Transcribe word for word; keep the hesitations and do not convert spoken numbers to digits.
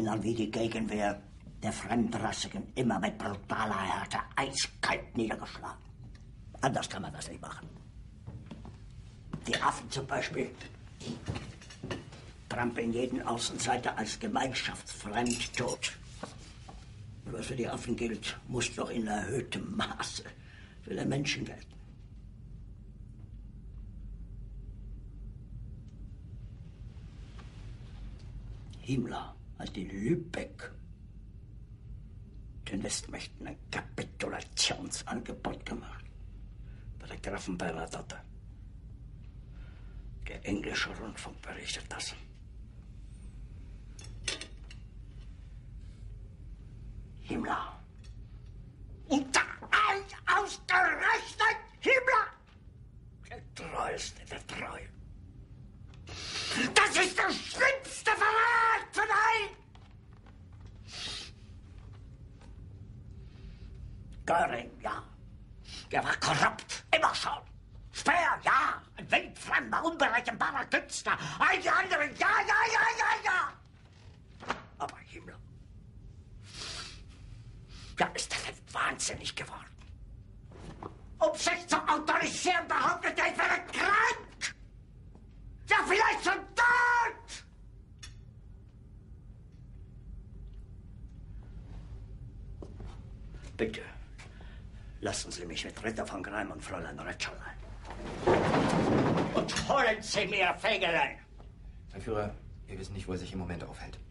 erinnern, wie die Gegenwehr der Fremdrassigen immer mit brutaler Härte eiskalt niedergeschlagen. Anders kann man das nicht machen. Die Affen zum Beispiel trampeln jeden Außenseiter als gemeinschaftsfremd tot. Und was für die Affen gilt, muss doch in erhöhtem Maße für den Menschen gelten. Himmler hat in Lübeck den Westmächten ein Kapitulationsangebot gemacht. Bei der Gräfin Bernadotte. Der englische Rundfunk berichtet das. Himmler. Und da ausgerechnet Himmler! Der treueste der Treuen. Das ist der schlimmste Verrat von allen! Göring, ja. Der war korrupt, immer schon. Speer, ja. Ein wildfremder, unberechenbarer Künstler. All die anderen, ja, ja, ja, ja, ja. Aber Himmler. Ja, ist das denn wahnsinnig geworden? Um sich zu autorisieren, behauptet er, ich wäre krank. Ja, vielleicht schon tot. Bitte, lassen Sie mich mit Ritter von Greim und Fräulein Retscherlein. Und holen Sie mir Fegelein. Mein Führer, wir wissen nicht, wo er sich im Moment aufhält.